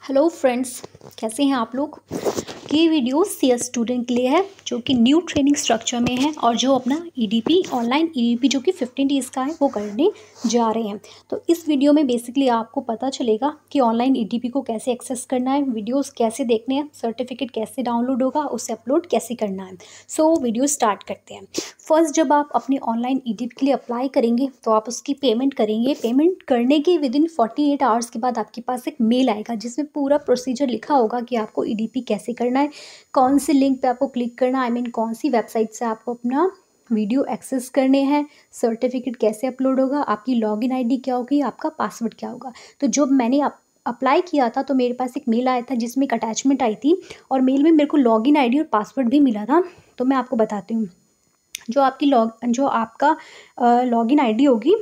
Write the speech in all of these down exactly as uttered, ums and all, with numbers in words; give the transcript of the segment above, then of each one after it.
Hello friends, कैसे हैं आप लोग। ये वीडियो सी एस स्टूडेंट के लिए है जो कि न्यू ट्रेनिंग स्ट्रक्चर में है और जो अपना E D P online E D P जो कि फिफ्टीन डेज़ का है वो करने जा रहे हैं। तो इस वीडियो में बेसिकली आपको पता चलेगा कि ऑनलाइन ई डी पी को कैसे एक्सेस करना है, वीडियोस कैसे देखने हैं, सर्टिफिकेट कैसे डाउनलोड होगा, उसे अपलोड कैसे करना है। सो वीडियो स्टार्ट करते हैं। फर्स्ट, जब आप अपने ऑनलाइन ई डी पी के लिए अप्लाई करेंगे तो आप उसकी पेमेंट करेंगे। पेमेंट करने के within forty eight hours के बाद आपके पास एक मेल आएगा जिसमें पूरा प्रोसीजर लिखा होगा कि आपको ई डी पी कैसे करना है, कौन से लिंक पे आपको क्लिक करना है, आई मीन कौन सी वेबसाइट से आपको अपना वीडियो एक्सेस करने हैं, सर्टिफिकेट कैसे अपलोड होगा, आपकी लॉगिन आईडी क्या होगी, आपका पासवर्ड क्या होगा। तो जब मैंने अप्लाई किया था तो मेरे पास एक मेल आया था जिसमें एक अटैचमेंट आई थी और मेल में मेरे को लॉगिन आईडी और पासवर्ड भी मिला था। तो मैं आपको बताती हूँ। जो आपकी लॉग जो आपका लॉगिन आईडी होगी,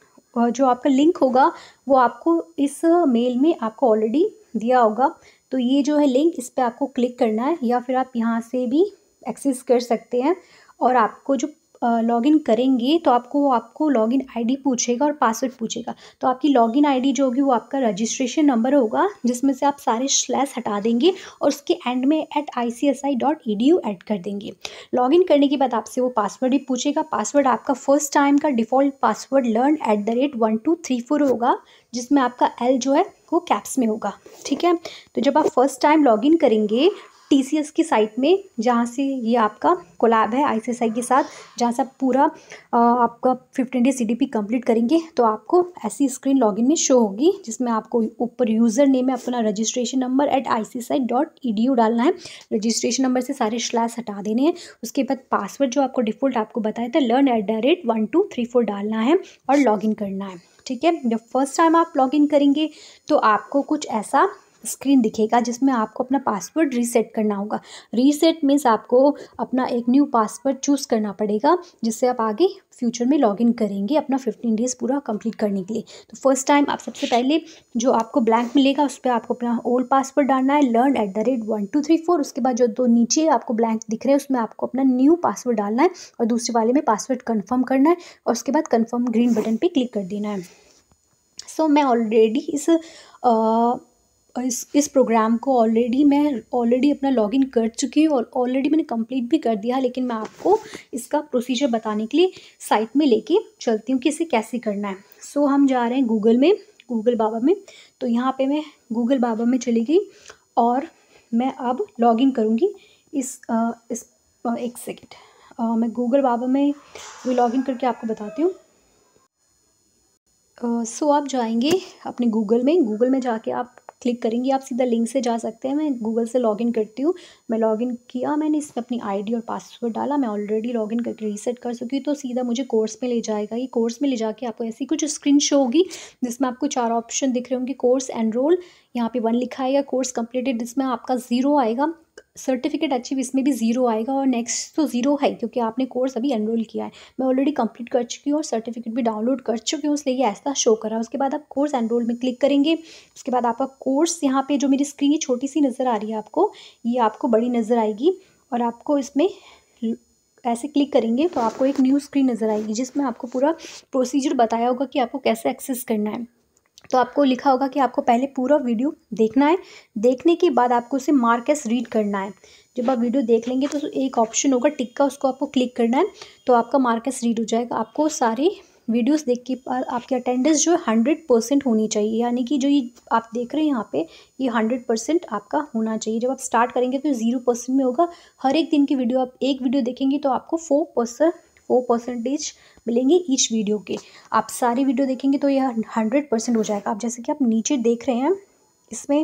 जो आपका लिंक होगा वो आपको इस मेल में आपको ऑलरेडी दिया होगा। तो ये जो है लिंक, इस पर आपको क्लिक करना है या फिर आप यहाँ से भी एक्सेस कर सकते हैं। और आपको जो लॉगिन करेंगे तो आपको आपको लॉगिन आईडी पूछेगा और पासवर्ड पूछेगा। तो आपकी लॉगिन आईडी जो होगी वो आपका रजिस्ट्रेशन नंबर होगा जिसमें से आप सारे स्लैश हटा देंगे और उसके एंड में at I C S I dot E D U add कर देंगे। लॉगिन करने के बाद आपसे वो पासवर्ड ही पूछेगा। पासवर्ड आपका फर्स्ट टाइम का default password learn at the rate one two three four होगा जिसमें आपका एल जो है वो कैप्स में होगा। ठीक है। तो जब आप फर्स्ट टाइम लॉगिन करेंगे टी सी एस की साइट में, जहाँ से ये आपका कोलैब है आई सी एस आई के साथ, जहाँ से आप पूरा आ, आपका fifteen days C D P complete करेंगे, तो आपको ऐसी स्क्रीन लॉगिन में शो होगी जिसमें आपको ऊपर यूज़र नेम में अपना registration number at I C S I dot E D U डालना है। रजिस्ट्रेशन नंबर से सारे स्लैश हटा देने हैं। उसके बाद पासवर्ड जो आपको डिफ़ॉल्ट आपको बताया था learn at the rate one two three four डालना है और लॉगिन करना है। ठीक है। जब फर्स्ट टाइम आप लॉगिन करेंगे तो आपको कुछ ऐसा स्क्रीन दिखेगा जिसमें आपको अपना पासवर्ड रीसेट करना होगा। रीसेट मीन्स आपको अपना एक न्यू पासवर्ड चूज़ करना पड़ेगा जिससे आप आगे फ्यूचर में लॉगिन करेंगे अपना फिफ्टीन डेज़ पूरा कंप्लीट करने के लिए। तो फर्स्ट टाइम आप सबसे पहले जो आपको ब्लैंक मिलेगा उस पर आपको अपना ओल्ड पासवर्ड डालना है learn at the rate one two three four. उसके बाद जो दो नीचे आपको ब्लैंक दिख रहे हैं उसमें आपको अपना न्यू पासवर्ड डालना है और दूसरे वाले में पासवर्ड कन्फर्म करना है और उसके बाद कन्फर्म ग्रीन बटन पर क्लिक कर देना है। सो so, मैं ऑलरेडी इस आ, इस इस प्रोग्राम को ऑलरेडी मैं ऑलरेडी अपना लॉगिन कर चुकी हूँ और ऑलरेडी मैंने कंप्लीट भी कर दिया, लेकिन मैं आपको इसका प्रोसीजर बताने के लिए साइट में लेके चलती हूँ कि इसे कैसे करना है। सो so, हम जा रहे हैं गूगल में, गूगल बाबा में। तो यहाँ पे मैं गूगल बाबा में चली गई और मैं अब लॉगिन करूँगी इस आ, इस आ, एक सेकेंड मैं गूगल बाबा में भी लॉगिन करके आपको बताती हूँ। सो uh, so, आप जाएंगे अपने गूगल में, गूगल में जाके आप क्लिक करेंगे, आप सीधा लिंक से जा सकते हैं। मैं गूगल से लॉगिन करती हूँ। मैं लॉगिन किया, मैंने इसमें अपनी आईडी और पासवर्ड डाला, मैं ऑलरेडी लॉगिन करके रीसेट कर चुकी हूँ। तो सीधा मुझे कोर्स में ले जाएगा। ये कोर्स में ले जाके आपको ऐसी कुछ स्क्रीन शो होगी जिसमें आपको चार ऑप्शन दिख रहे होंगे। कोर्स एनरोल, यहाँ पे वन लिखा आएगा, कोर्स कंप्लीटेड जिसमें आपका ज़ीरो आएगा, सर्टिफिकेट अचीव इसमें भी ज़ीरो आएगा और नेक्स्ट तो ज़ीरो है क्योंकि आपने कोर्स अभी एनरोल किया है। मैं ऑलरेडी कंप्लीट कर चुकी हूँ और सर्टिफिकेट भी डाउनलोड कर चुकी हूँ, इसलिए ये ऐसा शो कर रहा है। उसके बाद आप कोर्स एनरोल में क्लिक करेंगे। उसके बाद आपका कोर्स, यहाँ पे जो मेरी स्क्रीन छोटी सी नज़र आ रही है आपको, ये आपको बड़ी नज़र आएगी और आपको इसमें ऐसे क्लिक करेंगे तो आपको एक न्यू स्क्रीन नज़र आएगी जिसमें आपको पूरा प्रोसीजर बताया होगा कि आपको कैसे एक्सेस करना है। तो आपको लिखा होगा कि आपको पहले पूरा वीडियो देखना है, देखने के बाद आपको उसे मार्क एस रीड करना है। जब आप वीडियो देख लेंगे तो एक ऑप्शन होगा टिक का, उसको आपको क्लिक करना है तो आपका मार्क एस रीड हो जाएगा। आपको सारी वीडियोस देख के बाद आपकी अटेंडेंस जो है हंड्रेड परसेंट होनी चाहिए, यानी कि जो ये आप देख रहे हैं यहाँ पे ये हंड्रेड परसेंट आपका होना चाहिए। जब आप स्टार्ट करेंगे तो ज़ीरो परसेंट में होगा। हर एक दिन की वीडियो आप एक वीडियो देखेंगे तो आपको फोर परसेंट फोर परसेंटेज मिलेंगे ईच वीडियो के। आप सारी वीडियो देखेंगे तो यह हंड्रेड परसेंट हो जाएगा। आप जैसे कि आप नीचे देख रहे हैं इसमें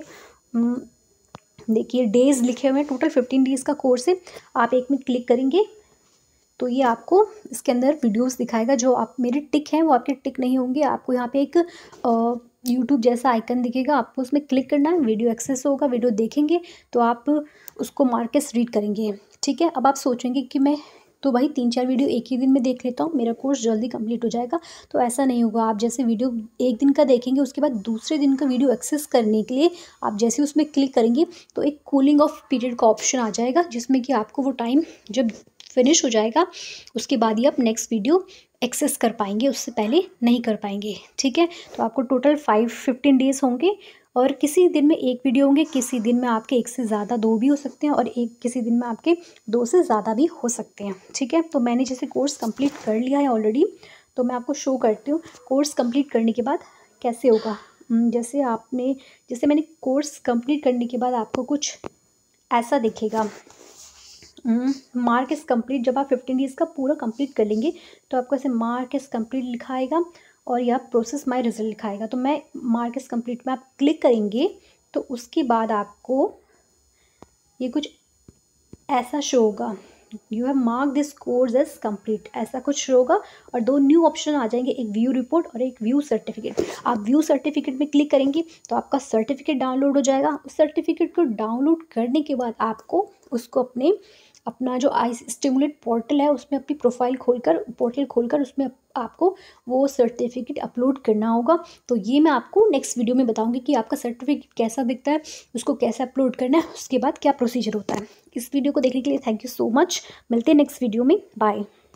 देखिए डेज़ लिखे हुए हैं, टोटल फिफ्टीन डेज़ का कोर्स है। आप एक में क्लिक करेंगे तो ये आपको इसके अंदर वीडियोस दिखाएगा। जो आप मेरे टिक हैं वो आपके टिक नहीं होंगे। आपको यहाँ पे एक यूट्यूब जैसा आइकन दिखेगा, आपको उसमें क्लिक करना है, वीडियो एक्सेस होगा, वीडियो देखेंगे तो आप उसको मार्केस रीड करेंगे। ठीक है। अब आप सोचेंगे कि मैं तो भाई तीन चार वीडियो एक ही दिन में देख लेता हूँ, मेरा कोर्स जल्दी कंप्लीट हो जाएगा। तो ऐसा नहीं होगा। आप जैसे वीडियो एक दिन का देखेंगे उसके बाद दूसरे दिन का वीडियो एक्सेस करने के लिए आप जैसे उसमें क्लिक करेंगे तो एक कूलिंग ऑफ पीरियड का ऑप्शन आ जाएगा जिसमें कि आपको वो टाइम जब फिनिश हो जाएगा उसके बाद ही आप नेक्स्ट वीडियो एक्सेस कर पाएंगे, उससे पहले नहीं कर पाएंगे। ठीक है। तो आपको टोटल फाइव फिफ्टीन डेज़ होंगे और किसी दिन में एक वीडियो होंगे, किसी दिन में आपके एक से ज़्यादा दो भी हो सकते हैं और एक किसी दिन में आपके दो से ज़्यादा भी हो सकते हैं। ठीक है, तो मैंने जैसे कोर्स कंप्लीट कर लिया है ऑलरेडी, तो मैं आपको शो करती हूँ कोर्स कंप्लीट करने के बाद कैसे होगा। जैसे आपने जैसे मैंने कोर्स कंप्लीट करने के बाद आपको कुछ ऐसा दिखेगा, मार्क इज़ कंप्लीट। जब आप फिफ्टीन डेज़ का पूरा कंप्लीट कर लेंगे तो आपको ऐसे मार्क इज़ कंप्लीट लिखाएगा और यह प्रोसेस माय रिजल्ट लिखाएगा। तो मैं मार्क इज़ कंप्लीट में आप क्लिक करेंगे तो उसके बाद आपको ये कुछ ऐसा शो होगा, you have mark this course as complete, ऐसा कुछ शो होगा। और दो न्यू ऑप्शन आ जाएंगे, एक व्यू रिपोर्ट और एक व्यू सर्टिफिकेट। आप व्यू सर्टिफिकेट में क्लिक करेंगे तो आपका सर्टिफिकेट डाउनलोड हो जाएगा। उस सर्टिफिकेट को डाउनलोड करने के बाद आपको उसको अपने अपना जो आई स्टिमुलेट पोर्टल है उसमें अपनी प्रोफाइल खोलकर पोर्टल खोलकर उसमें आपको वो सर्टिफिकेट अपलोड करना होगा। तो ये मैं आपको नेक्स्ट वीडियो में बताऊंगी कि आपका सर्टिफिकेट कैसा दिखता है, उसको कैसे अपलोड करना है, उसके बाद क्या प्रोसीजर होता है। इस वीडियो को देखने के लिए थैंक यू सो मच। मिलते हैं नेक्स्ट वीडियो में, बाय।